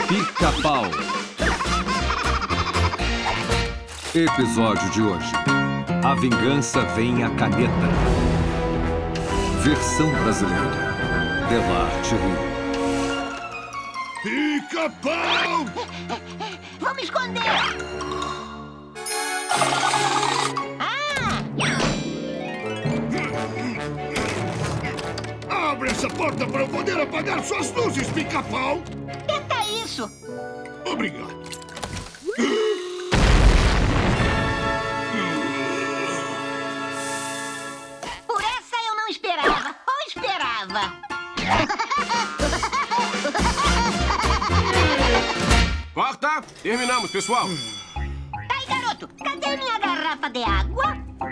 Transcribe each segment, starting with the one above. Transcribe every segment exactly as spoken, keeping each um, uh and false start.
Pica-Pau. Episódio de hoje: A Vingança Vem à Caneta. Versão brasileira: Delarte Rio. Pica-Pau! Vamos esconder! Ah! Abre essa porta para eu poder apagar suas luzes, Pica-Pau! Tenta isso! Obrigado. Por essa eu não esperava. Ou esperava? Corta! Terminamos, pessoal! Tá aí, garoto! Cadê minha garrafa de água?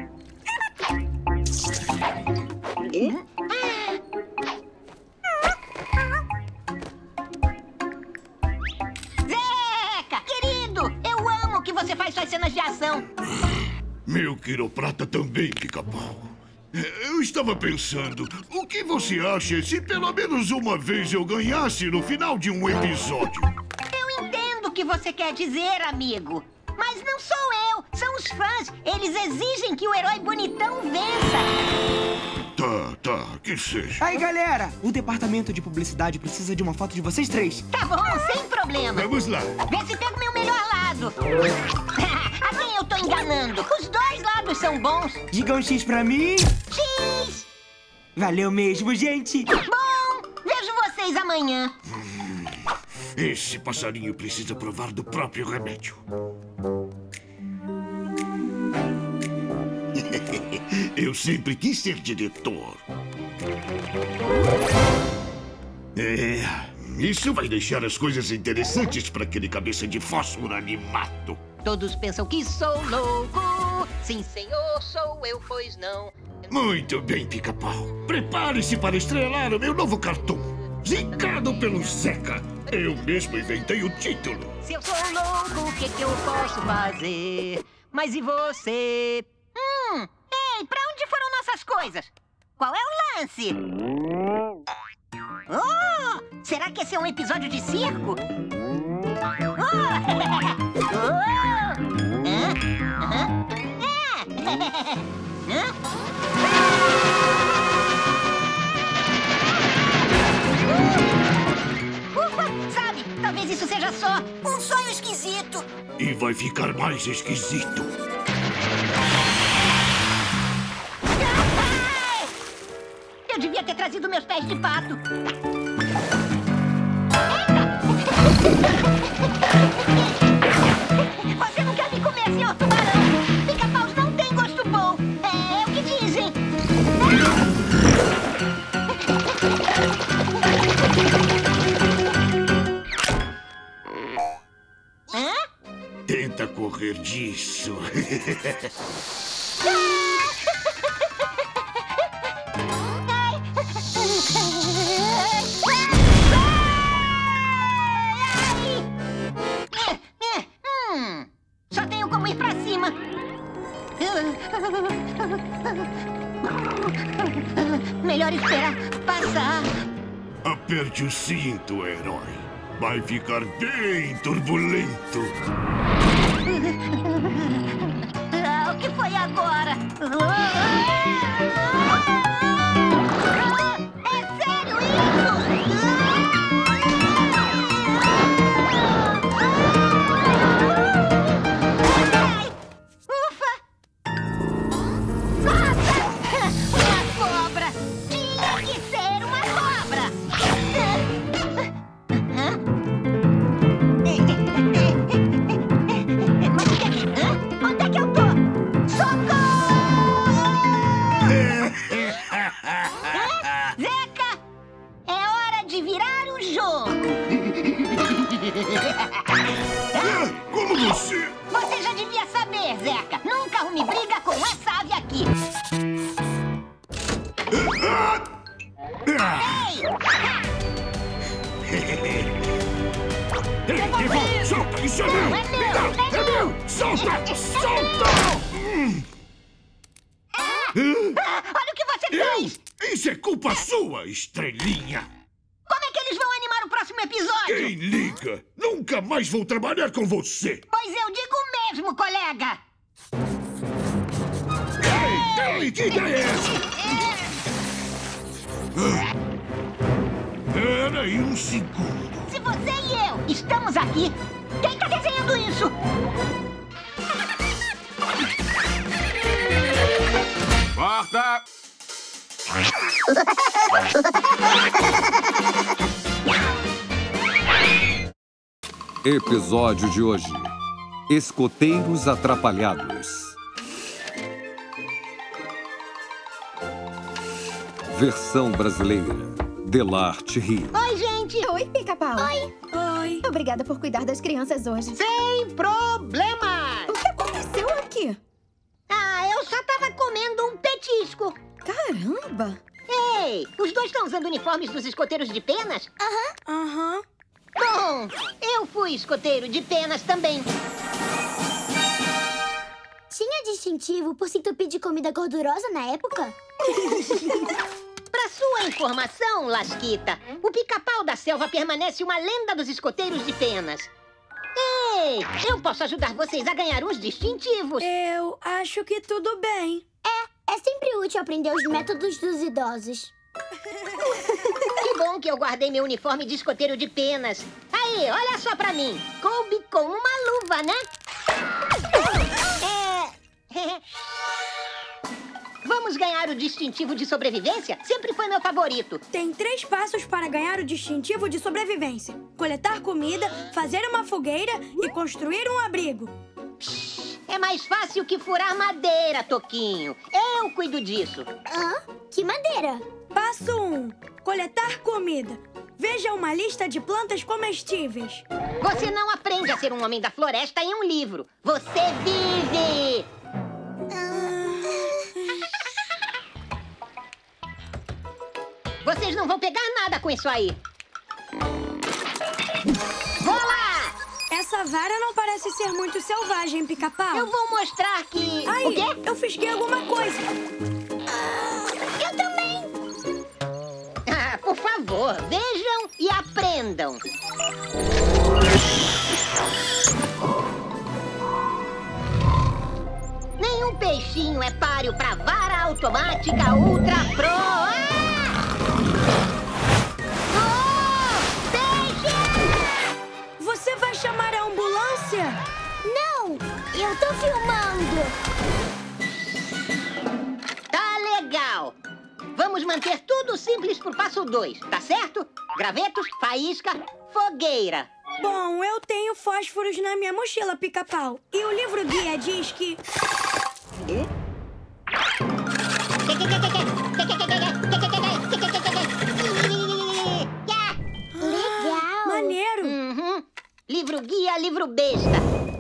Hum? Zeca! Querido! Eu amo que você faz suas cenas de ação! Meu quiroprata também, Pica-Pau. Eu estava pensando, o que você acha se pelo menos uma vez eu ganhasse no final de um episódio? Eu entendo o que você quer dizer, amigo. Mas não sou eu, são os fãs. Eles exigem que o herói bonitão vença. Tá, tá, que seja. Aí, galera, o departamento de publicidade precisa de uma foto de vocês três. Tá bom, sem problema. Vamos lá. Vê se pega o meu melhor lado. A quem eu tô enganando? Os dois lados são bons. Diga um X pra mim. X! Valeu mesmo, gente. Bom, vejo vocês amanhã. Esse passarinho precisa provar do próprio remédio. Eu sempre quis ser diretor. É, isso vai deixar as coisas interessantes para aquele cabeça de fósforo animado. Todos pensam que sou louco. Sim, senhor, sou eu, pois não. Muito bem, Pica-Pau. Prepare-se para estrelar o meu novo cartoon. Zicado pelo Zeca. Eu mesmo inventei o título. Se eu sou louco, o que, que eu posso fazer? Mas e você? Hum, ei, pra onde foram nossas coisas? Qual é o lance? Oh, será que esse é um episódio de circo? Oh, oh. Hã? Hã? É. Hã? Ufa, sabe, talvez isso seja só um sonho esquisito. E vai ficar mais esquisito. Eu devia ter trazido meus pés de pato. Eita! Você não quer me comer, senhor tubarão? Pica-paus não tem gosto bom. É, é o que dizem. Hã? Tenta correr disso. Hum, só tenho como ir pra cima. Melhor esperar passar. Aperte o cinto, herói. Vai ficar bem turbulento. Ah, o que foi agora? É sério isso? Ai, ufa! Nossa! Uma cobra! Tinha que ser uma cobra! Hã? Mas o que é que... Hã? Onde é que eu tô? Socorro! Hã? Zeca, é hora de virar o jogo. É, como você? Você já devia saber, Zeca. Nunca arrume briga com essa ave aqui. Ei! Ei, Devon, solta! Isso é meu! Não é meu, Me dá! não é É meu. meu! Solta! Solta! Hum. Ah, olha o que você Eu? fez! Isso é culpa sua, estrelinha! Como é que eles vão animar o próximo episódio? Quem liga? Não nunca mais vou trabalhar com você. Pois eu digo mesmo, colega. Ei, ei, que ideia é essa? Espera aí um segundo. Se você e eu estamos aqui, quem tá desenhando isso? Corta! Episódio de hoje: Escoteiros Atrapalhados. Versão brasileira: Delarte Rio. Oi, gente. Oi, Pica-Pau. Oi. Oi. Obrigada por cuidar das crianças hoje. Sem problemas. O que aconteceu aqui? Ah, eu só tava comendo um petisco. Caramba! Ei, os dois estão usando uniformes dos escoteiros de penas? Aham. Bom, eu fui escoteiro de penas também. Tinha distintivo por se entupir de comida gordurosa na época? Pra sua informação, Lasquita, o Pica-Pau da Selva permanece uma lenda dos escoteiros de penas. Ei, eu posso ajudar vocês a ganhar uns distintivos. Eu acho que tudo bem. É, é sempre útil aprender os métodos dos idosos. Que bom que eu guardei meu uniforme de escoteiro de penas. Aí, olha só pra mim. Coube com uma luva, né? É... Vamos ganhar o distintivo de sobrevivência? Sempre foi meu favorito. Tem três passos para ganhar o distintivo de sobrevivência: coletar comida, fazer uma fogueira e construir um abrigo. É mais fácil que furar madeira, Toquinho. Eu cuido disso. Hã? Que madeira? Passo um: coletar comida. Veja uma lista de plantas comestíveis. Você não aprende a ser um homem da floresta em um livro. Você vive! Vocês não vão pegar nada com isso aí. Vou lá! Essa vara não parece ser muito selvagem, Pica-Pau. Eu vou mostrar que... Ai, O quê? eu fisguei alguma coisa. Eu também! Ah, por favor, vejam e aprendam. Nenhum peixinho é páreo pra vara automática Ultra Pro. Ah! Oh, peixe! Você vai chamar a ambulância? Não! Eu tô filmando! Tá legal. Vamos manter tudo simples pro passo dois, tá certo? Gravetos, faísca, fogueira. Bom, eu tenho fósforos na minha mochila, Pica-Pau. E o livro guia diz que... Legal! Maneiro. Uhum. Livro guia, livro besta.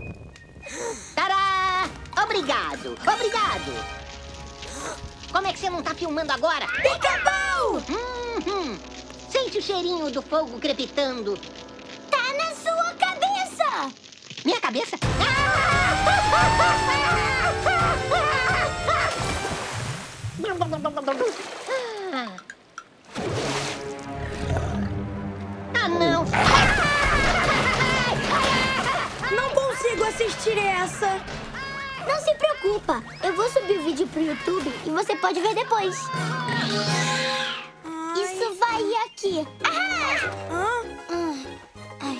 Tará! Obrigado, obrigado. Como é que você não tá filmando agora? Pica-Pau! Uhum. Sente o cheirinho do fogo crepitando. Tá na sua cabeça! Minha cabeça? Ah, não! Não consigo assistir essa. Não se preocupa, eu vou subir o vídeo pro YouTube e você pode ver depois. Ai. Isso vai aqui. Ah! Hã? Ah. Ai.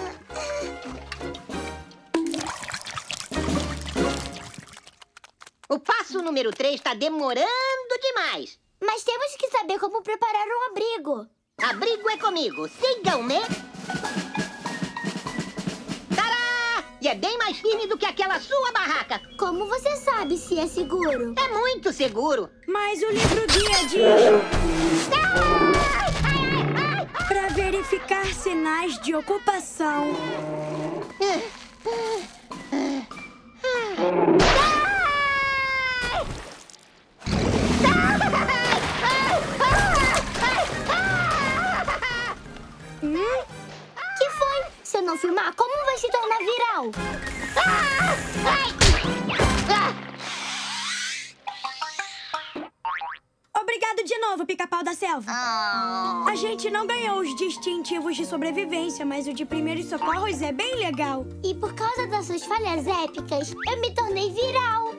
O passo número três tá demorando demais. Mas temos que saber como preparar um abrigo. Abrigo é comigo. Sigam-me. Tará! E é bem mais firme do que aquela sua barraca. Como você sabe se é seguro? É muito seguro. Mas o livro guia diz... Ai, ai, ai, ai. Para verificar sinais de ocupação. Hum? Que foi? Se não filmar, como vai se tornar viral? Obrigado de novo. novo, Pica-Pau da Selva. A gente não ganhou os distintivos de sobrevivência, mas o de primeiros socorros é bem legal. E por causa das suas falhas épicas, eu me tornei viral.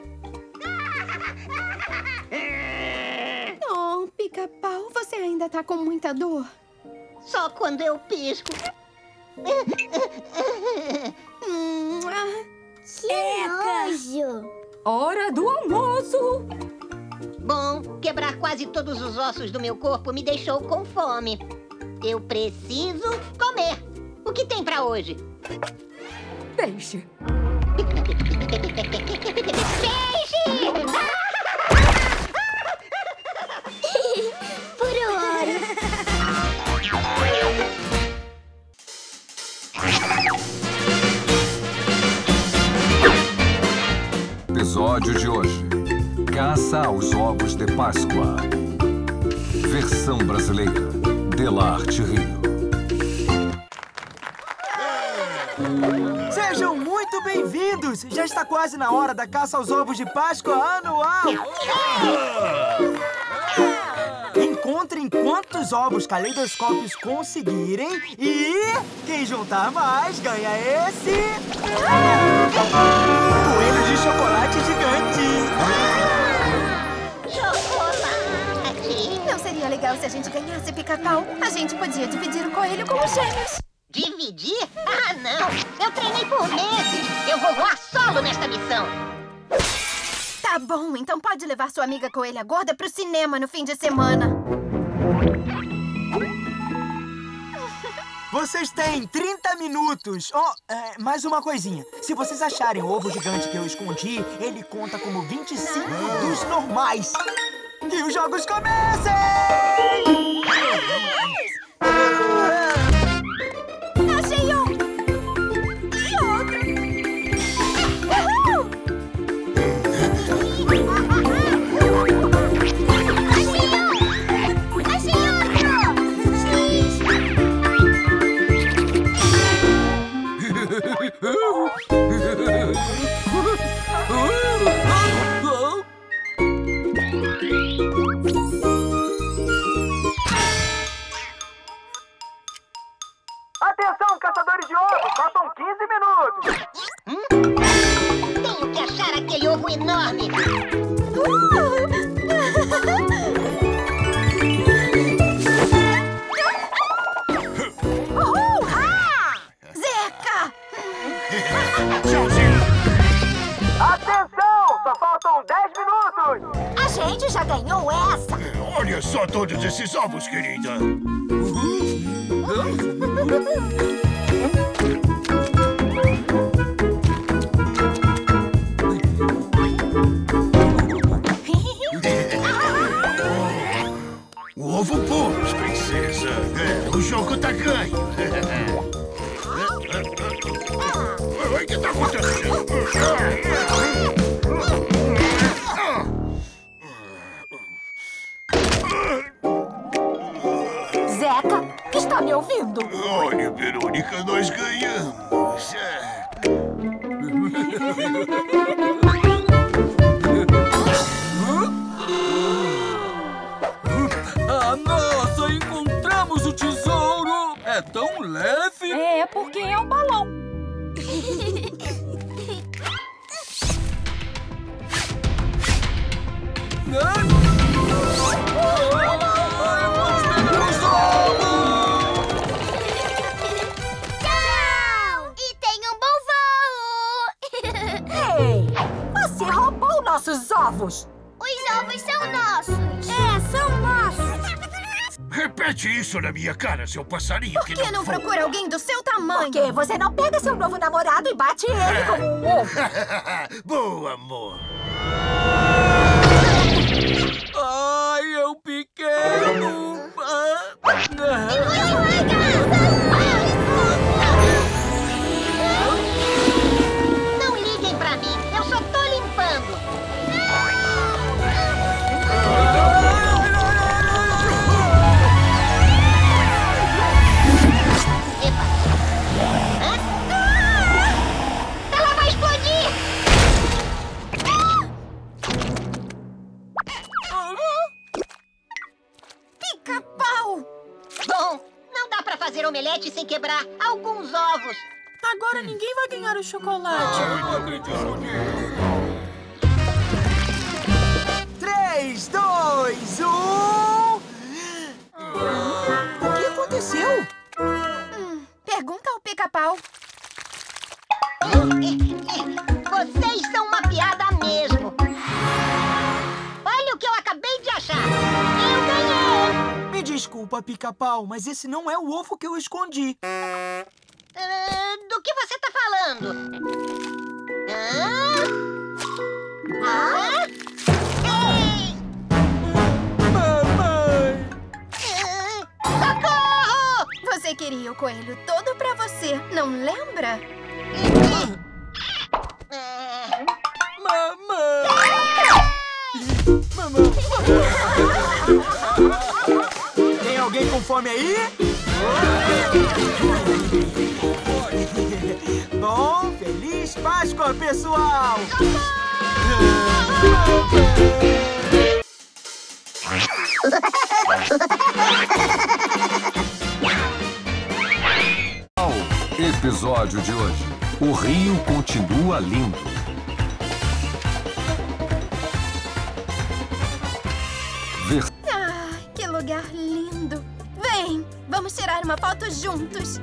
Oh, Pica-Pau, você ainda tá com muita dor? Só quando eu pisco. Hum, ah, Que nojo! hora do almoço! Bom, quebrar quase todos os ossos do meu corpo me deixou com fome. Eu preciso comer. O que tem pra hoje? Peixe. Peixe! Puro ouro! Episódio de hoje: Caça aos Ovos de Páscoa. Versão brasileira: Delarte Rio. Sejam muito bem-vindos! Já está quase na hora da caça aos ovos de Páscoa anual! Encontrem quantos ovos caleidoscópios conseguirem e quem juntar mais ganha esse... coelho de chocolate gigante! Chocolate! Não seria legal se a gente ganhasse, Pica-Pau? A gente podia dividir o coelho com os gêmeos. Dividir? Ah, não! Eu treinei por meses! Eu vou voar solo nesta missão! Tá bom, então pode levar sua amiga coelha gorda pro cinema no fim de semana. Vocês têm trinta minutos. Oh, é, mais uma coisinha. Se vocês acharem o ovo gigante que eu escondi, ele conta como vinte e cinco dos normais. Que os jogos comecem! Achei um! E outro! Uhul! Achei outro! Sim. Atenção, caçadores de ovos! Faltam quinze minutos! Hum? Tenho que achar aquele ovo enorme! Uhul! Ah! Zeca! Atenção! Só faltam dez minutos! A gente já ganhou essa! Olha só todos esses ovos, querida. O ovo puros, princesa. É, o jogo tá ganho. O que tá acontecendo? Zeca, está me ouvindo? Olha, Verônica, nós ganhamos. É. Ah, nossa! Encontramos o tesouro! É tão leve! É, porque é um balão. Tchau! E tenha um bom voo! Ei, você roubou nossos ovos. Os ovos são nossos! É, são nossos! Repete isso na minha cara, seu passarinho. Por que não procura alguém do seu tamanho? Porque você não pega seu novo namorado e bate ele como um ovo. Boa, amor. Ai, eu pequeno! Ah, Não liguem pra mim, eu só tô limpando! Epa! Hã? Ela vai explodir! sem quebrar alguns ovos. Agora ninguém vai ganhar o chocolate. Eu não acredito nisso. Três, dois, um... O que aconteceu? Hum, pergunta ao Pica-Pau. Vocês são uma piada mesmo. Olha o que eu acabei de achar. Eu ganhei. Me desculpa, Pica-Pau, mas esse não é o ovo que eu escondi. Uh, do que você tá falando? Ah? Ah? Ei! Mamãe! Uh, socorro! Você queria o coelho todo pra você, não lembra? Mamãe! Mamãe! Tem alguém com fome aí? Bom, feliz Páscoa, pessoal! Episódio de hoje. O rio continua lindo. Ver... Ah, que lugar lindo! Vem, vamos tirar uma foto juntos.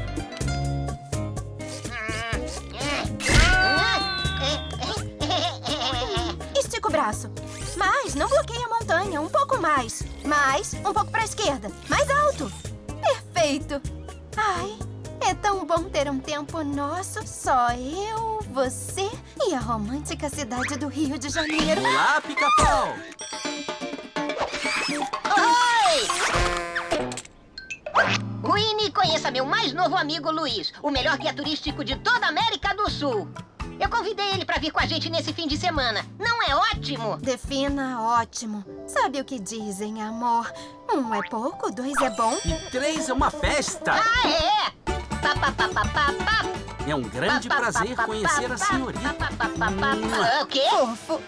Estica o braço. Mais, não bloqueie a montanha. Um pouco mais. Mais, um pouco para a esquerda. Mais alto. Perfeito. Ai, é tão bom ter um tempo nosso. Só eu, você e a romântica cidade do Rio de Janeiro. Olá, Pica-Pau! Oi! Winnie, conheça meu mais novo amigo Luiz, o melhor guia turístico de toda a América do Sul. Eu convidei ele pra vir com a gente nesse fim de semana. Não é ótimo? Defina ótimo. Sabe o que dizem, amor? Um é pouco, dois é bom. E três é uma festa. Ah, é? Pa, pa, pa, pa, pa, pa. É um grande prazer conhecer a senhorita. O quê? Fofo.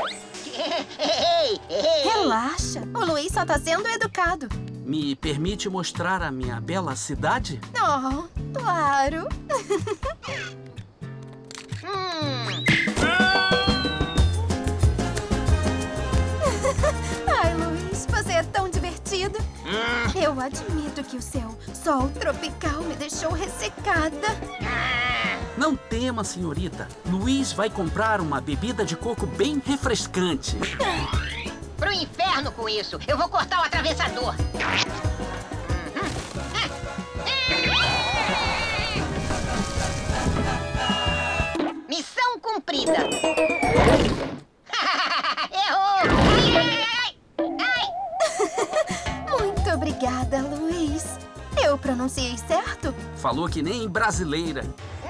Ei, ei. Relaxa. O Luiz só tá sendo educado. Me permite mostrar a minha bela cidade? Oh, claro. Hum. Ai, Luiz, você é tão divertido. Hum. Eu admito que o seu sol tropical me deixou ressecada. Não tema, senhorita. Luiz vai comprar uma bebida de coco bem refrescante. Pro inferno com isso. Eu vou cortar o atravessador. Missão cumprida. Errou! Ai, ai, ai. Muito obrigada, Luiz. Eu pronunciei certo? Falou que nem brasileira.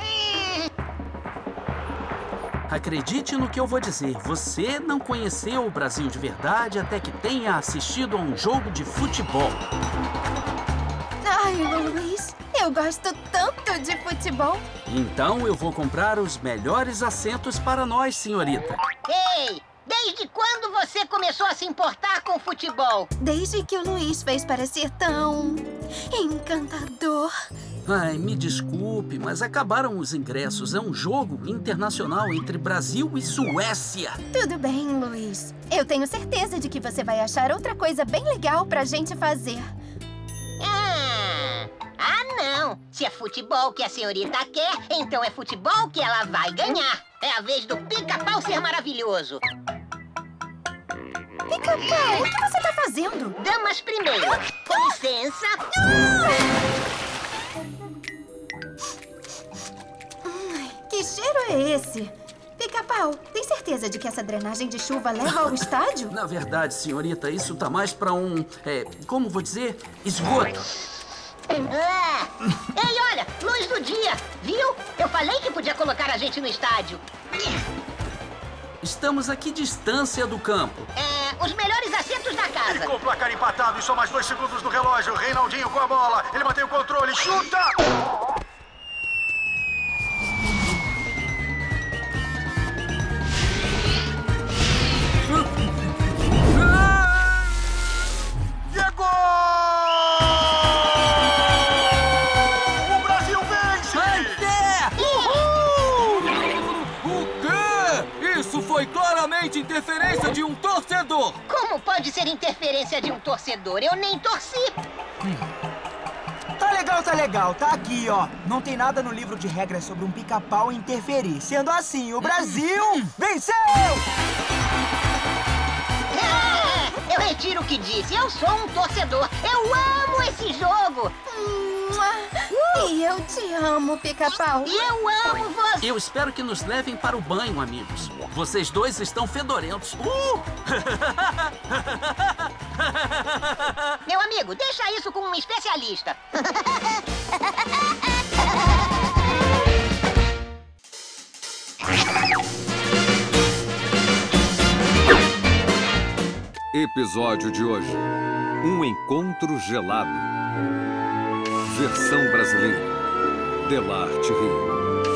Acredite no que eu vou dizer. Você não conheceu o Brasil de verdade até que tenha assistido a um jogo de futebol. Ai, Luiz, eu gosto tanto de futebol. Então eu vou comprar os melhores assentos para nós, senhorita. Ei, desde quando você começou a se importar com futebol? Desde que o Luiz fez parecer tão encantador. Ai, me desculpe, mas acabaram os ingressos. É um jogo internacional entre Brasil e Suécia. Tudo bem, Luiz. Eu tenho certeza de que você vai achar outra coisa bem legal pra gente fazer. Ah, ah, não. Se é futebol que a senhorita quer, então é futebol que ela vai ganhar. É a vez do Pica-Pau ser maravilhoso. Pica-Pau, o que você tá fazendo? Damas primeiro. Com licença. Que cheiro é esse? Pica-Pau, tem certeza de que essa drenagem de chuva leva ao estádio? Na verdade, senhorita, isso tá mais pra um... É, como vou dizer? Esgoto. Ah. Ei, olha, luz do dia, viu? Eu falei que podia colocar a gente no estádio. Estamos a que distância do campo? É, os melhores assentos da casa. Ficou o placar empatado e só mais dois segundos no relógio. Reinaldinho com a bola. Ele mantém o controle. Chuta! E é gol! simplesmente interferência de um torcedor. Como pode ser interferência de um torcedor? Eu nem torci. Tá legal, tá legal. Tá aqui, ó. Não tem nada no livro de regras sobre um pica-pau interferir. Sendo assim, o Brasil venceu! É, eu retiro o que disse. Eu sou um torcedor. Eu amo esse jogo. E eu te amo, Pica-Pau. E eu amo você. Eu espero que nos levem para o banho, amigos. Vocês dois estão fedorentos. Uh! Meu amigo, deixa isso com um especialista. Episódio de hoje: Um encontro gelado. Versão brasileira: Delarte Rio.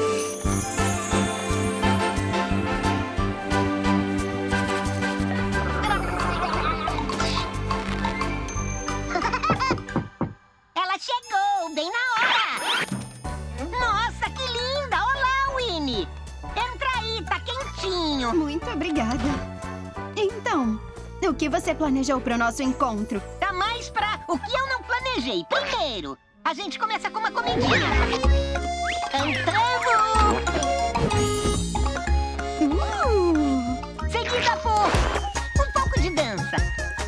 Ela chegou bem na hora. Nossa, que linda! Olá, Winnie. Entra aí, tá quentinho. Muito obrigada. Então, o que você planejou para o nosso encontro? Tá mais pra o que eu não planejei. Primeiro, a gente começa com uma comidinha. Entramos! Uh! Seguida por um pouco de dança.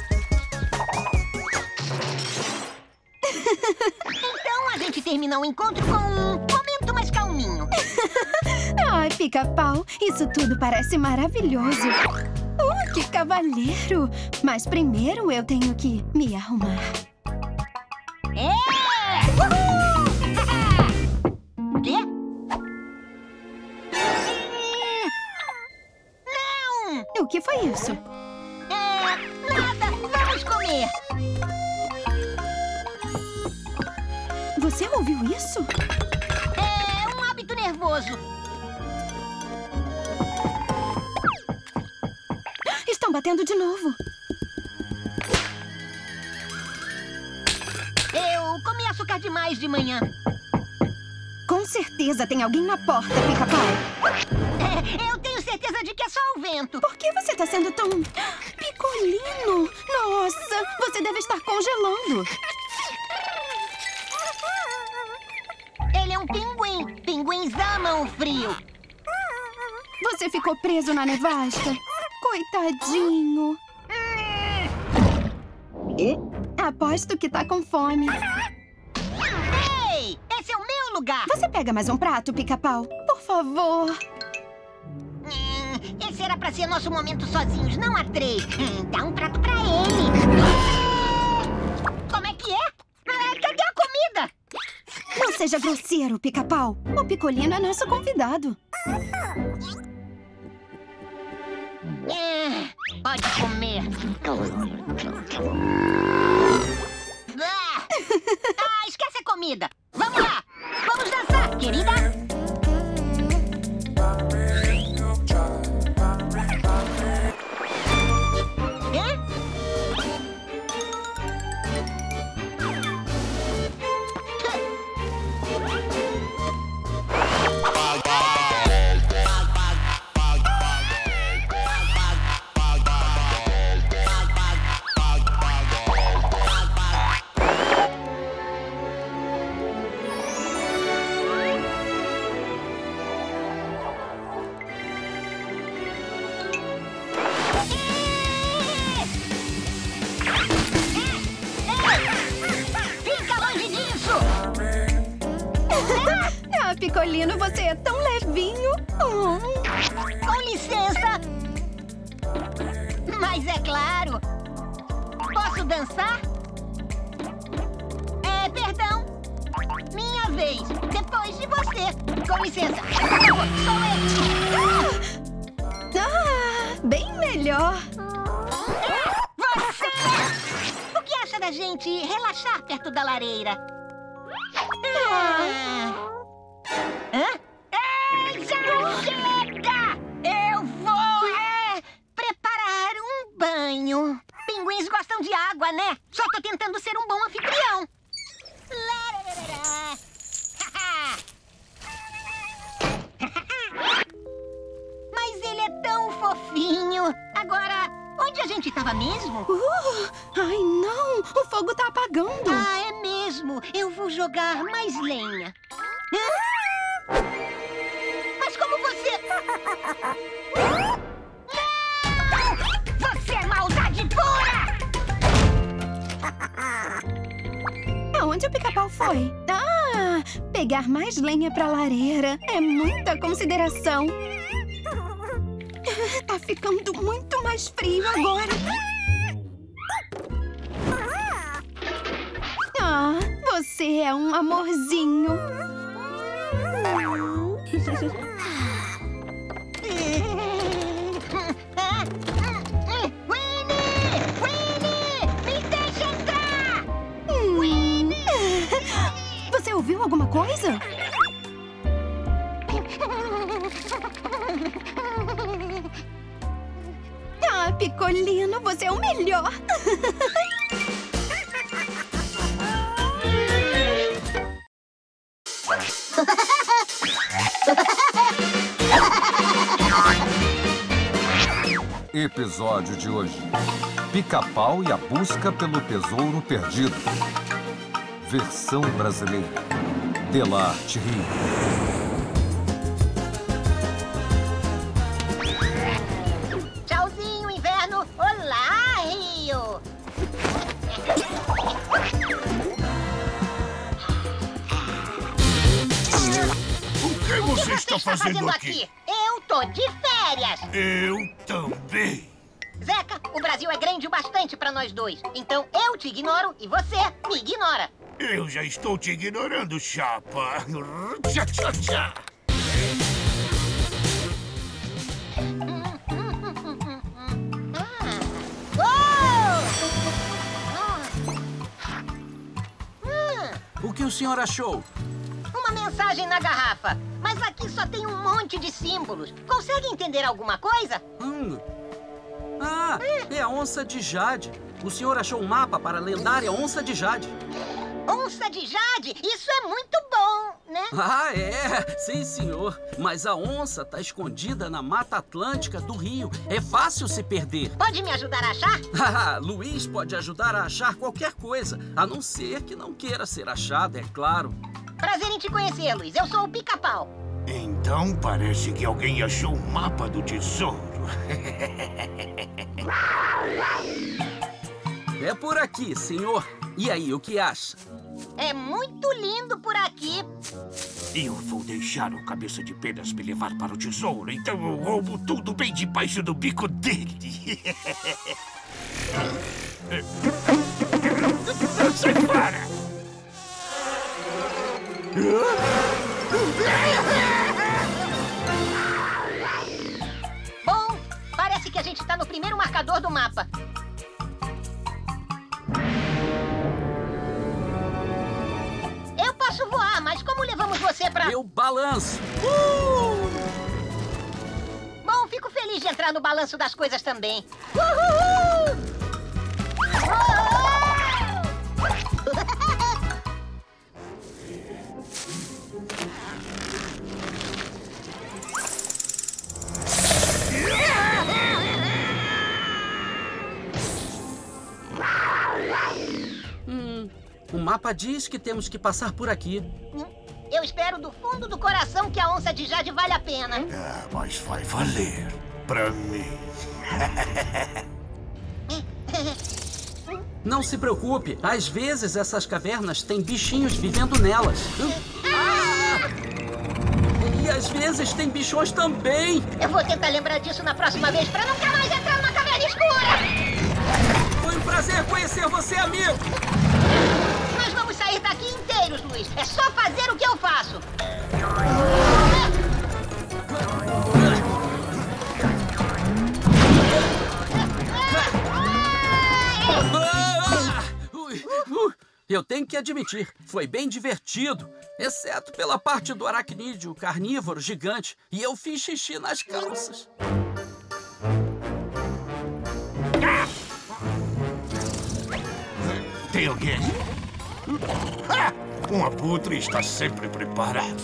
Então a gente termina o encontro com um momento mais calminho. Ai, Pica-Pau, isso tudo parece maravilhoso. Uh, que cavalheiro! Mas primeiro eu tenho que me arrumar. É! Quê? Não! O que foi isso? É, nada. Vamos comer. Você ouviu isso? É um hábito nervoso. Estão batendo de novo. Eu comi açúcar demais de manhã. Com certeza tem alguém na porta, Pica-Pau. É, eu tenho certeza de que é só o vento. Por que você tá sendo tão picolino? Nossa, você deve estar congelando. Ele é um pinguim. Pinguins amam o frio. Você ficou preso na nevasca? Coitadinho. Aposto que tá com fome. Ei, esse é o meu lugar. Você pega mais um prato, Pica-Pau? Por favor. Hum, esse era pra ser nosso momento sozinhos, não a três. Hum, dá um prato pra ele. Como é que é? Ah, cadê a comida? Não seja grosseiro, Pica-Pau. O Picolino é nosso convidado. É, pode comer. Ah, ah, esquece a comida. Vamos lá. Vamos dançar, querida. Hã? Picolino, você é tão levinho. Hum. Com licença. Mas é claro. Posso dançar? É, perdão. Minha vez. Depois de você. Com licença. Sou eu. Ah, bem melhor. Você! O que acha da gente relaxar perto da lareira? Ah. Hã? Ei, já chega! Eu vou é, preparar um banho. Pinguins gostam de água, né? Só tô tentando ser um bom anfitrião. Mas ele é tão fofinho. gente tava mesmo? Uh, ai, não! O fogo tá apagando. Ah, é mesmo. Eu vou jogar mais lenha. Mas como você... Não! Você é maldade pura! Aonde o pica-pau foi? Ah, pegar mais lenha pra lareira. É muita consideração. Tá ficando muito mais frio agora. Ah, você é um amorzinho. Winnie! Winnie! Me deixa entrar! Hum. Você ouviu alguma coisa? Ah, Picolino, você é o melhor! Episódio de hoje: Pica-pau e a busca pelo tesouro perdido. Versão brasileira: Delarte Rio. Tchauzinho, inverno! Olá, Rio! O que você está fazendo aqui? Eu tô de férias! Eu também. Zeca, o Brasil é grande o bastante pra nós dois. Então eu te ignoro e você me ignora. Eu já estou te ignorando, chapa. Tchá, tchá, tchá. O que o senhor achou? Uma mensagem na garrafa. Mas aqui só tem um monte de símbolos. Consegue entender alguma coisa? Hum. Ah, é a onça de Jade. O senhor achou um mapa para a lendária onça de Jade. Onça de Jade? Isso é muito bom, né? Ah, é? Sim, senhor. Mas a onça está escondida na Mata Atlântica do Rio. É fácil se perder. Pode me ajudar a achar? Ah, Luiz pode ajudar a achar qualquer coisa, a não ser que não queira ser achado, é claro. Prazer em te conhecer, Luiz. Eu sou o Pica-Pau. Então parece que alguém achou o mapa do tesouro. É por aqui, senhor. E aí, o que acha? É muito lindo por aqui. Eu vou deixar o cabeça de penas me levar para o tesouro, então eu roubo tudo bem debaixo do bico dele. Sai fora! Bom, parece que a gente está no primeiro marcador do mapa. Eu posso voar, mas como levamos você pra... Eu balanço. Uh! Bom, fico feliz de entrar no balanço das coisas também. Uhul! Hum, o mapa diz que temos que passar por aqui. Eu espero do fundo do coração que a onça de Jade vale a pena. Ah, mas vai valer pra mim. Não se preocupe, às vezes essas cavernas têm bichinhos vivendo nelas. Ah! E às vezes tem bichões também. Eu vou tentar lembrar disso na próxima vez pra nunca mais entrar numa caverna escura. Foi um prazer conhecer você, amigo. Nós vamos sair daqui inteiros, Luiz. É só fazer o que eu faço. Eu tenho que admitir, foi bem divertido, exceto pela parte do aracnídeo carnívoro gigante, e eu fiz xixi nas calças. Tem alguém? Ah, um abutre está sempre preparado.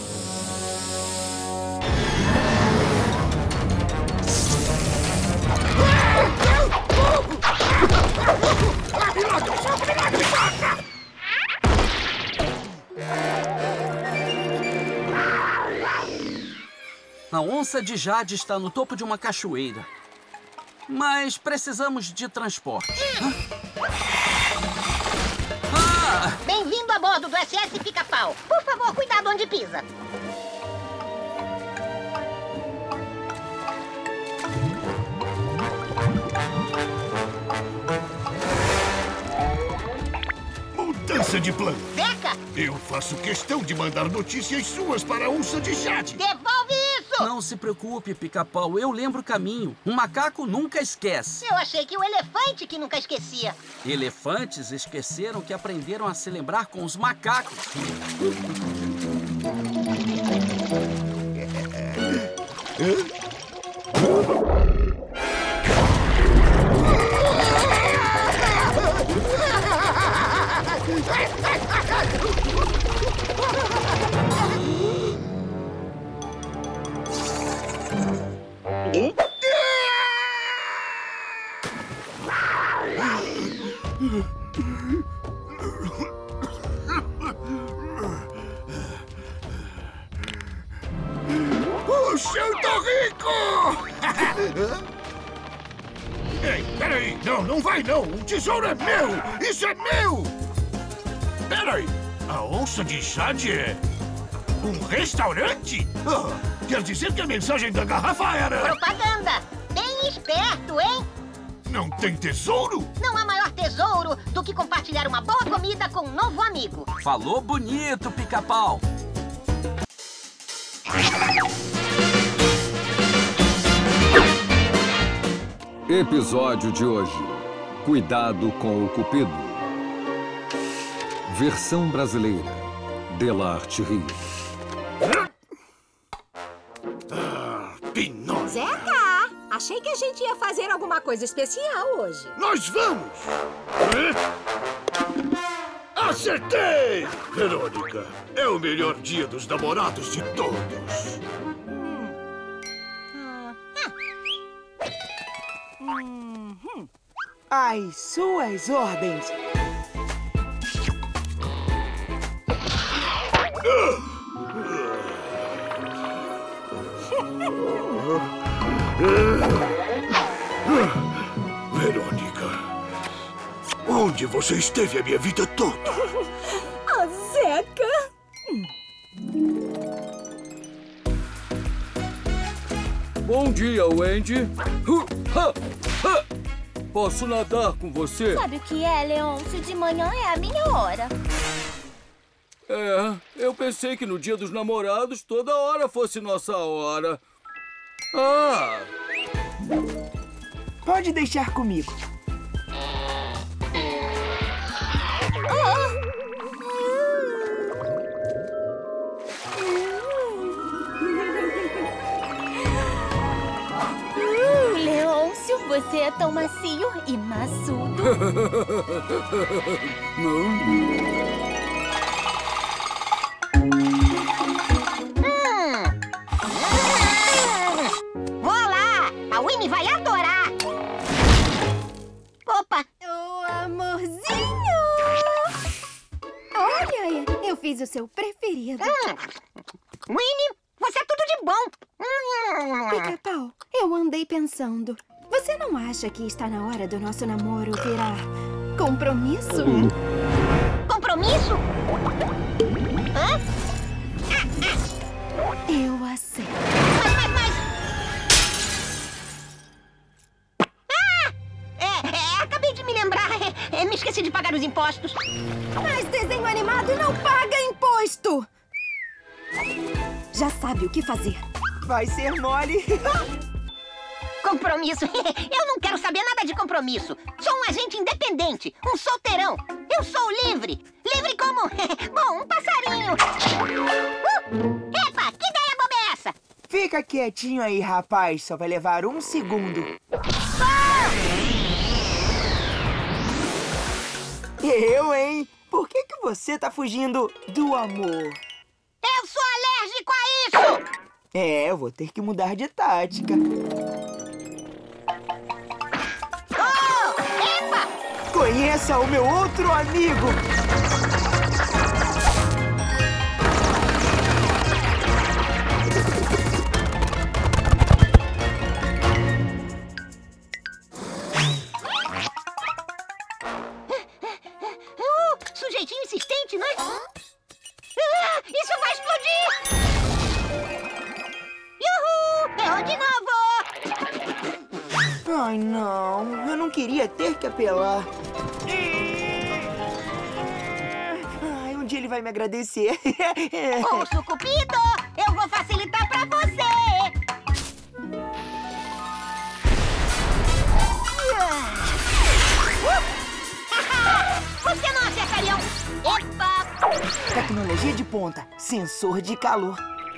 Ah, milagre, soco, milagre, soca! A onça de Jade está no topo de uma cachoeira. Mas precisamos de transporte. Hã? Ah! Bem-vindo a bordo do S S Pica-Pau. Por favor, cuidado onde pisa. Mudança de plano. Zeca! Eu faço questão de mandar notícias suas para a onça de Jade. Devolve isso! Não se preocupe, Pica-Pau. Eu lembro o caminho. Um macaco nunca esquece. Eu achei que o elefante que nunca esquecia. Elefantes esqueceram que aprenderam a se lembrar com os macacos. Puxa, eu tô rico! Ei, peraí! Não, não vai não! O tesouro é meu! Isso é meu! Peraí! A onça de Jade é... um restaurante? Ah, quer dizer que a mensagem da garrafa era... Propaganda! Bem esperto, hein? Não tem tesouro? Não há maior tesouro do que compartilhar uma boa comida com um novo amigo. Falou bonito, Pica-Pau. Episódio de hoje. Cuidado com o Cupido. Versão brasileira. Delarte Rio. Ah, Pinóquio. Zeca, achei que a gente ia fazer alguma coisa especial hoje. Nós vamos! Acertei! Verônica, é o melhor dia dos namorados de todos. Às suas ordens. Verônica, onde você esteve a minha vida toda? Ah, Zeca! Bom dia, Wendy. Uh, ha, ha. Posso nadar com você? Sabe o que é, Leôncio? De manhã é a minha hora. É, eu pensei que no dia dos namorados toda hora fosse nossa hora. Ah! Pode deixar comigo. Hum, Leôncio, você é tão macio e maçudo. A Winnie vai adorar! Opa! Oh, amorzinho! Olha, eu fiz o seu preferido. Hum. Winnie, você é tudo de bom! Hum. Pica-Pau, eu andei pensando. Você não acha que está na hora do nosso namoro virar compromisso? Hum. Compromisso? Hã? Ah, ah. Eu aceito. Mas, mas, mas... Acabei de me lembrar. É, me esqueci de pagar os impostos. Mas desenho animado não paga imposto! Já sabe o que fazer. Vai ser mole. Compromisso. Eu não quero saber nada de compromisso. Sou um agente independente, um solteirão. Eu sou livre. Livre como... Bom, um passarinho. Uh! Epa, que ideia boba é essa? Fica quietinho aí, rapaz. Só vai levar um segundo. Ah! Eu, hein? Por que que você tá fugindo do amor? Eu sou alérgico a isso! É, eu vou ter que mudar de tática. Oh! Epa! conheça o meu outro amigo. Uh, sujeitinho insistente, né? Ah, isso vai explodir! Uhul! Errou de novo! Ai, não. Eu não queria ter que apelar. Ai, um dia ele vai me agradecer. Urso Cupido, eu vou facilitar pra você! Você não acertaria um... Epa! Tecnologia de ponta. Sensor de calor.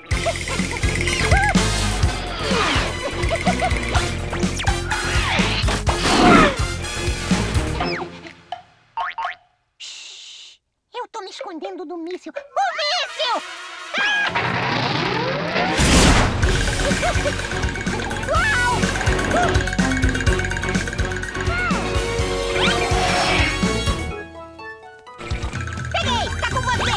Shhh! Eu tô me escondendo do míssil. O míssil! Uau! Peguei! Tá com você!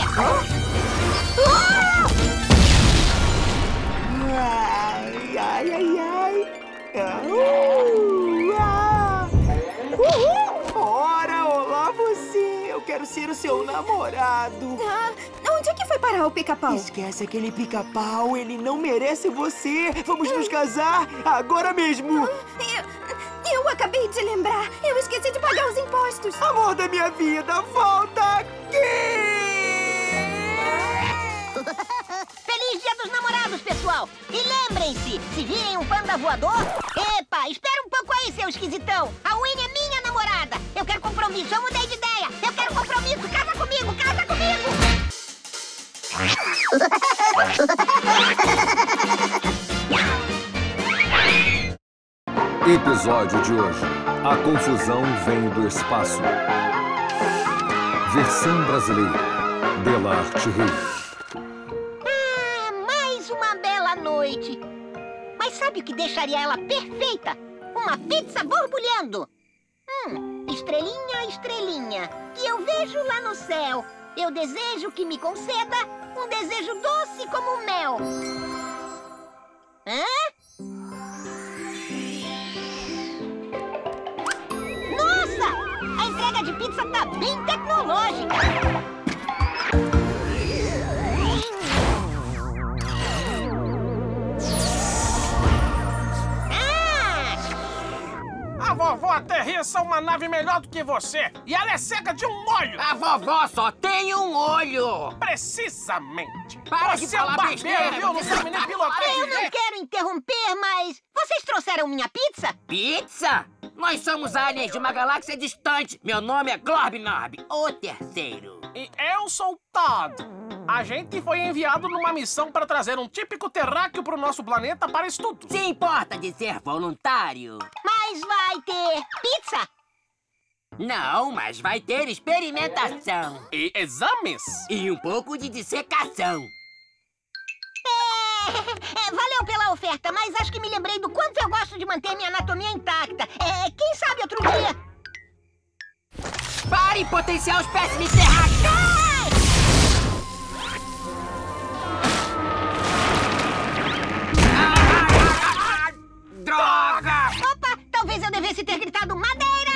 Ai, ai, ai, ai. Ah, uh, ah. Uhul! Ora, olá você. Eu quero ser o seu namorado. Ah, onde é que foi parar o pica-pau? Esquece aquele pica-pau. Ele não merece você. Vamos nos casar agora mesmo. Eu, eu acabei de lembrar. Eu esqueci de pagar os impostos. Amor da minha vida, volta aqui! Feliz Dia dos Namorados, pessoal! E lembrem-se, se virem um panda voador... Epa, espera um pouco aí, seu esquisitão! A Winnie é minha namorada! Eu quero compromisso, eu mudei de ideia! Eu quero compromisso! Casa comigo, casa comigo! Episódio de hoje. A confusão vem do espaço. Versão brasileira. Delarte Rio. Noite. Mas sabe o que deixaria ela perfeita? Uma pizza borbulhando. Hum, estrelinha, estrelinha, que eu vejo lá no céu. Eu desejo que me conceda um desejo doce como mel. Hã? Nossa! A entrega de pizza tá bem tecnológica. A vovó aterrissa uma nave melhor do que você. E ela é cega de um olho. A vovó só tem um olho. Precisamente. Para você de é um falar barbeiro, besteira, viu? Não sabe nem pilotar. Eu não quero interromper, mas... Vocês trouxeram minha pizza? Pizza? Nós somos aliens de uma galáxia distante. Meu nome é Globnorb, o terceiro. E eu sou o Todd. A gente foi enviado numa missão para trazer um típico terráqueo para o nosso planeta para estudo. Se importa de ser voluntário? Mas vai ter pizza? Não, mas vai ter experimentação. E exames? E um pouco de dissecação. É, é, valeu pela oferta, mas acho que me lembrei do quanto eu gosto de manter minha anatomia intacta. É, quem sabe outro dia... Pare, potencial espécime terráqueo! Droga! Opa, talvez eu devesse ter gritado madeira!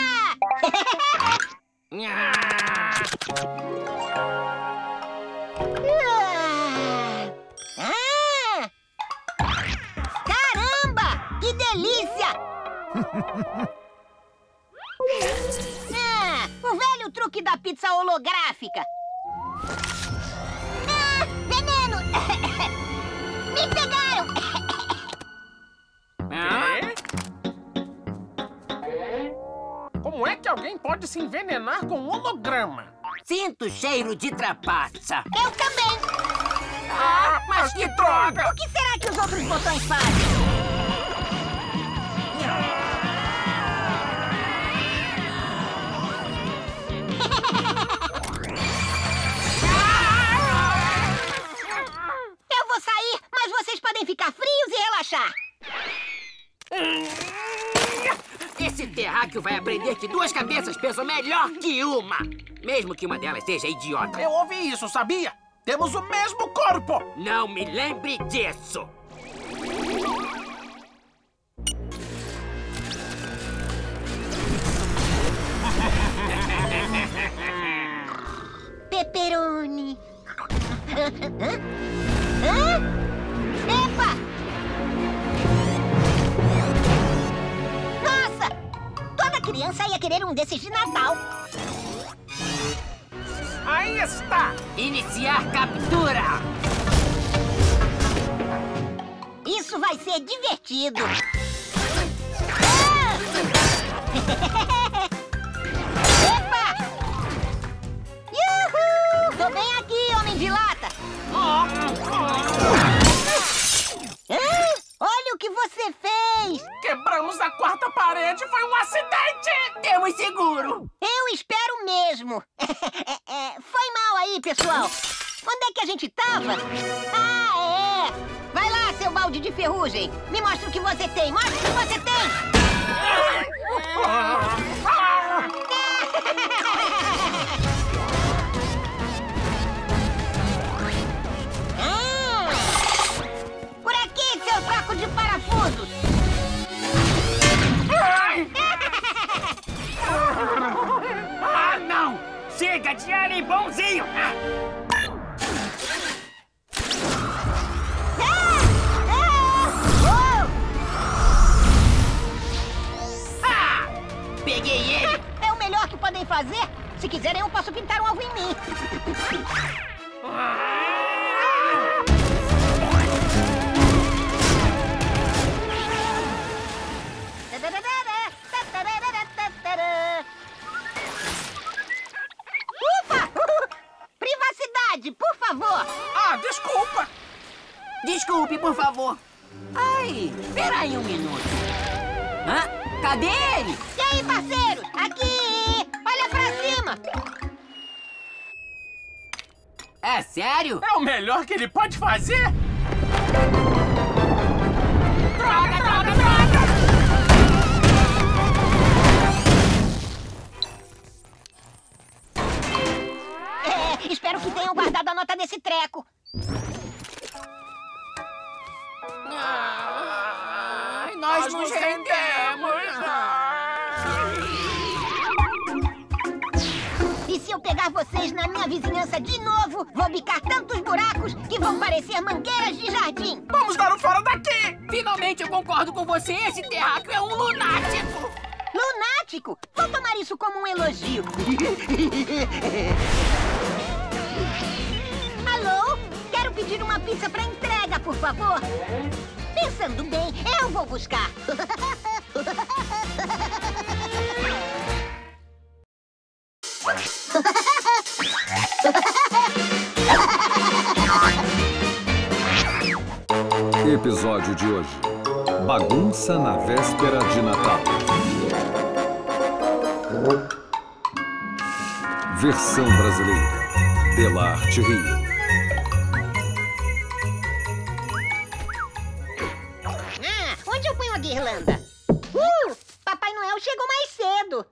ah! Caramba! Que delícia! ah, o velho truque da pizza holográfica. Ah, veneno! Me pegaram! Como é que alguém pode se envenenar com um holograma? Sinto cheiro de trapaça. Eu também! Ah, mas que droga! O que será que os outros botões fazem? Eu vou sair, mas vocês podem ficar frios e relaxar. Esse Esse terráqueo vai aprender que duas cabeças pensam melhor que uma. Mesmo que uma delas seja idiota. Eu ouvi isso, sabia? Temos o mesmo corpo! Não me lembre disso! Pepperoni. Hã? Hã? Epa! Nossa! Toda criança ia querer um desses de Natal. Aí está! Iniciar captura! Isso vai ser divertido. Epa! Yuhu! Tô bem aqui, homem de lata. Hã? Olha o que você fez! Quebramos a quarta parede, foi um acidente! Temos seguro! Eu espero mesmo. É, foi mal aí, pessoal. Onde é que a gente tava? Ah, é! Vai lá, seu balde de ferrugem. Me mostra o que você tem. Mostra o que você tem! hum. Por aqui, seu saco de parafusos! Ah, não! Chega de alien bonzinho! Ah! Peguei ele! É o melhor que podem fazer. Se quiserem, eu posso pintar um alvo em mim. Ufa! Privacidade, por favor! Ah, desculpa! Desculpe, por favor. Ai, espera aí um minuto. Hã? Cadê ele? E aí, parceiros? Aqui! Olha pra cima! É sério? É o melhor que ele pode fazer? Droga, droga, droga! É, espero que tenham guardado a nota desse treco. Ai, nós, nós nos rendemos! E se eu pegar vocês na minha vizinhança de novo, vou bicar tantos buracos que vão parecer mangueiras de jardim. Vamos dar o fora daqui! Finalmente eu concordo com você. Esse terráqueo é um lunático. Lunático? Vou tomar isso como um elogio. Alô? Quero pedir uma pizza para entrega, por favor. Pensando bem, eu vou buscar. Episódio de hoje: Bagunça na véspera de Natal. Versão brasileira: Delarte Rio. Ah, onde eu ponho a guirlanda? Uh! Papai Noel chegou mais cedo.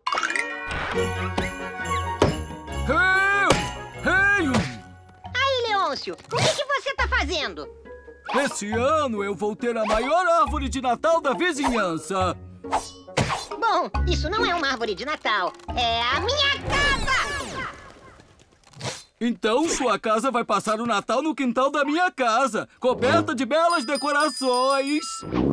Hey! Hey! Aí, Leôncio, o que, que você tá fazendo? Esse ano eu vou ter a maior árvore de Natal da vizinhança. Bom, isso não é uma árvore de Natal. É a minha casa! Então sua casa vai passar o Natal no quintal da minha casa, coberta de belas decorações.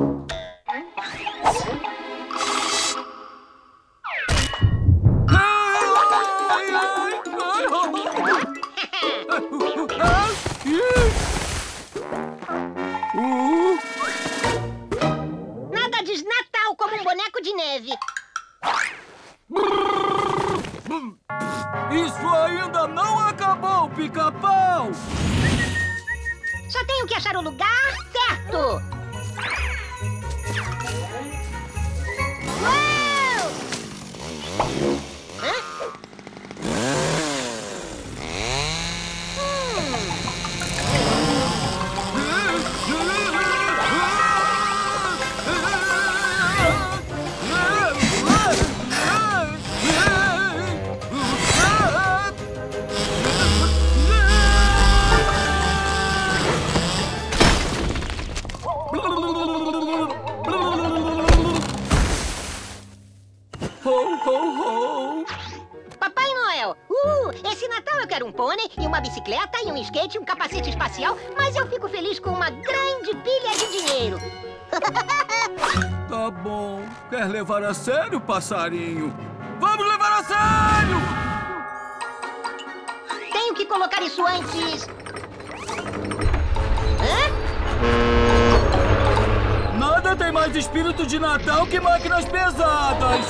Nada diz Natal como um boneco de neve. Isso ainda não acabou, Pica-Pau! Só tenho que achar o lugar certo. Uou! Hã? Ho, ho, ho! Papai Noel! Uh, esse Natal eu quero um pônei, e uma bicicleta, e um skate, e um capacete espacial, mas eu fico feliz com uma grande pilha de dinheiro. Tá bom. Quer levar a sério, passarinho? Vamos levar a sério! Tenho que colocar isso antes... Hã? Nada tem mais espírito de Natal que máquinas pesadas!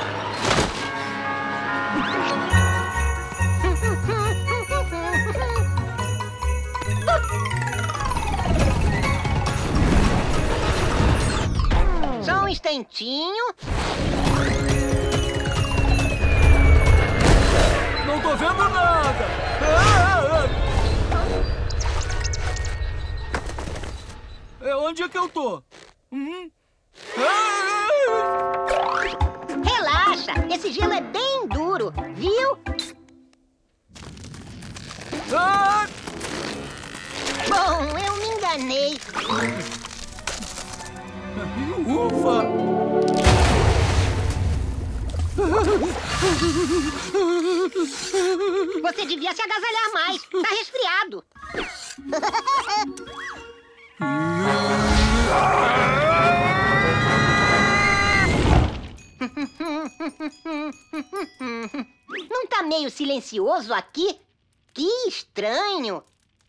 Só um instantinho. Não tô vendo nada! Ah! É, onde é que eu tô? Hum? Ah! Relaxa, esse gelo é bem duro, viu? Ah! Bom, eu me enganei. Ufa! Você devia se agasalhar mais. Tá resfriado. Não tá meio silencioso aqui? Que estranho.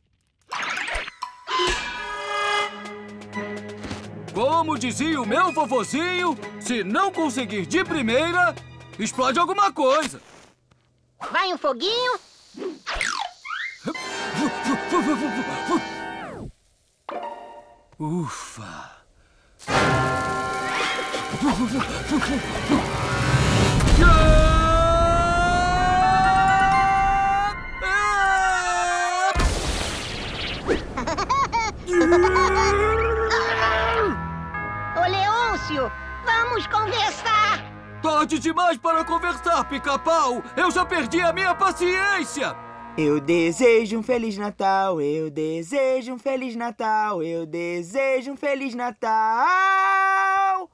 Como dizia o meu vovozinho, se não conseguir de primeira, explode alguma coisa. Vai um foguinho. Ufa. Ô, Leôncio, vamos conversar. Tarde demais para conversar, Pica-Pau. Eu já perdi a minha paciência. Eu desejo um Feliz Natal, eu desejo um Feliz Natal, eu desejo um Feliz Natal.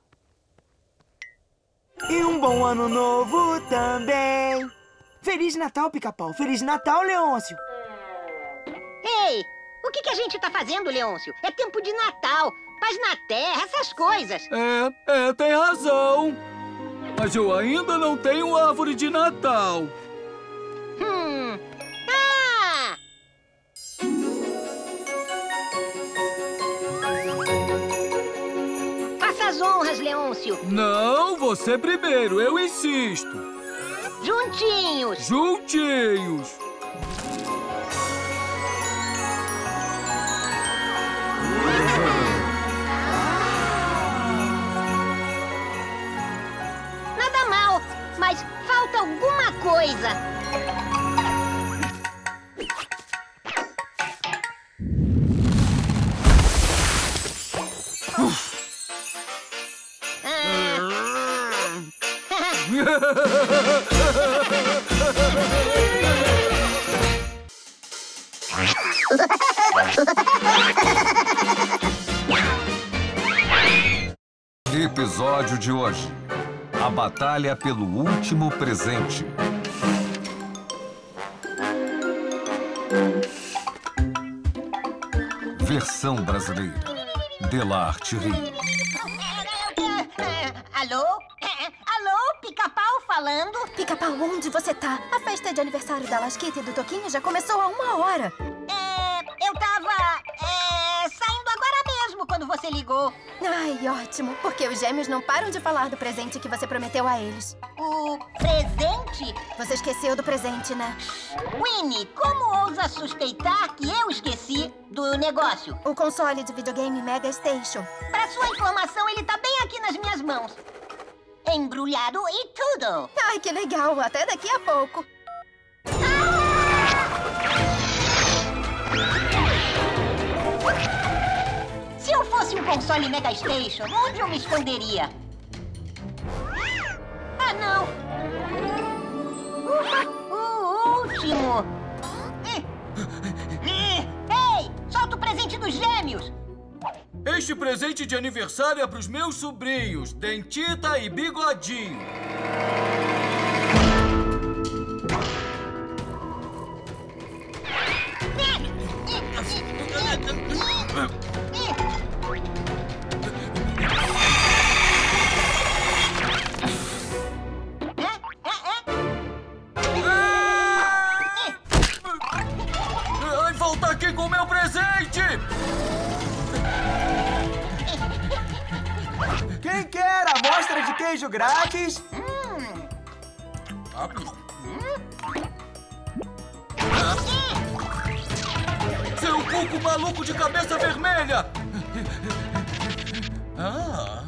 E um bom ano novo também. Feliz Natal, Pica-Pau. Feliz Natal, Leôncio. Ei, o que, que a gente tá fazendo, Leôncio? É tempo de Natal, paz na terra, essas coisas. É, é, tem razão. Mas eu ainda não tenho árvore de Natal. Hum... Ah! Faça as honras, Leôncio. Não, você primeiro, eu insisto. Juntinhos. Juntinhos. Nada mal, mas falta alguma coisa. Episódio de hoje: a batalha pelo último presente. Versão brasileira: Delarte Rio. Alô? Alô? Pica-Pau falando? Pica-Pau, onde você tá? A festa de aniversário da Lasquita e do Toquinho já começou há uma hora. É, eu tava é, saindo agora mesmo quando você ligou. Ai, ótimo, porque os gêmeos não param de falar do presente que você prometeu a eles. O presente? Você esqueceu do presente, né? Winnie, como ousa suspeitar que eu esqueci do negócio? O console de videogame Mega Station. Pra sua informação, ele tá bem aqui nas minhas mãos. Embrulhado e tudo. Ai, que legal. Até daqui a pouco. Se eu fosse um console Mega Station, onde eu me esconderia? Ah, não. Ufa, o último. Ei, solta o presente dos gêmeos. Este presente de aniversário é para os meus sobrinhos, Dentita e Bigodinho. Ai, volta aqui com o meu presente! Quem quer amostra de queijo grátis? Hum. Seu cuco maluco de cabeça vermelha! Ah.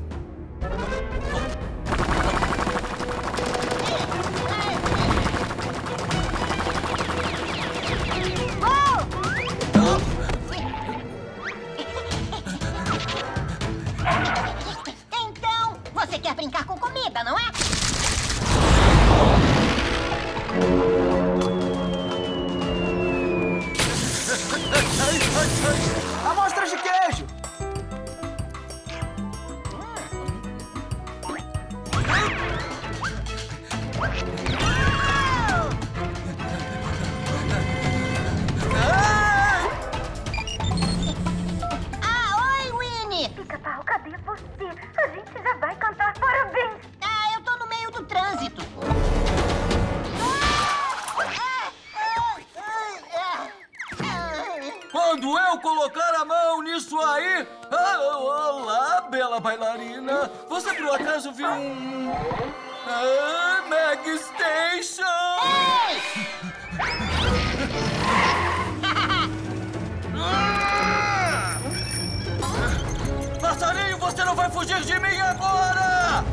Então, você quer brincar com comida, não é? Amostras de queijo! Ah, oi, Winnie! Pica-pau, cadê você? A gente já vai cantar parabéns. Ah, eu tô no meio do trânsito. Quando eu colocar a mão nisso aí... Ah, olá, bela bailarina. Você por acaso viu um... Ah, Mag Station! Passarinho, você não vai fugir de mim agora!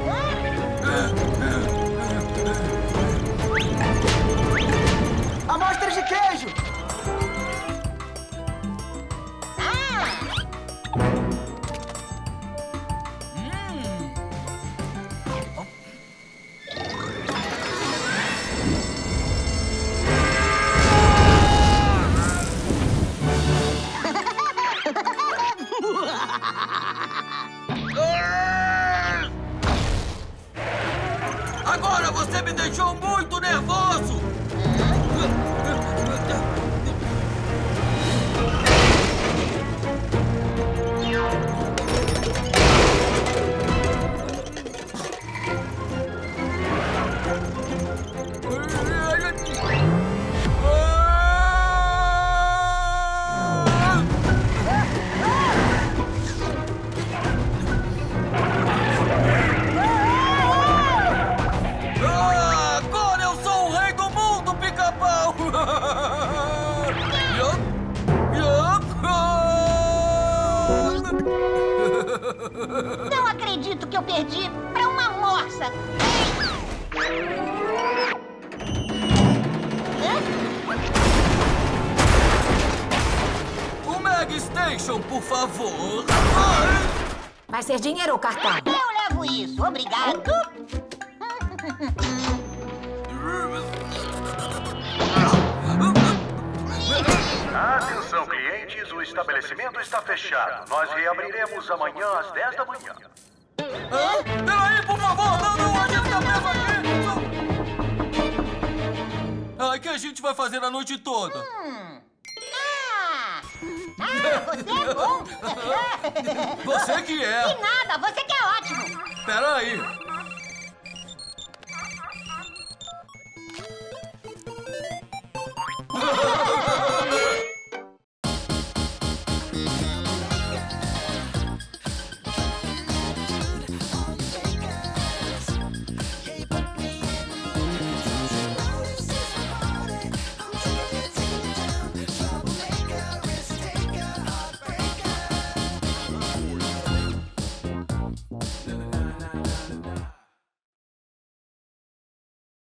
Amostras de queijo! Agora você me deixou muito nervoso! Não acredito que eu perdi pra uma morsa. O Mag Station, por favor. Vai ser dinheiro ou cartão? Eu levo isso, obrigado. Atenção, clientes, o estabelecimento está fechado. Nós reabriremos amanhã às dez da manhã. Ah, peraí, por favor! Não, não, a gente tá preso aqui! Ai, o que a gente vai fazer a noite toda? Hum. Ah! Ah, você é bom! Você que é! De nada, você que é ótimo! Peraí!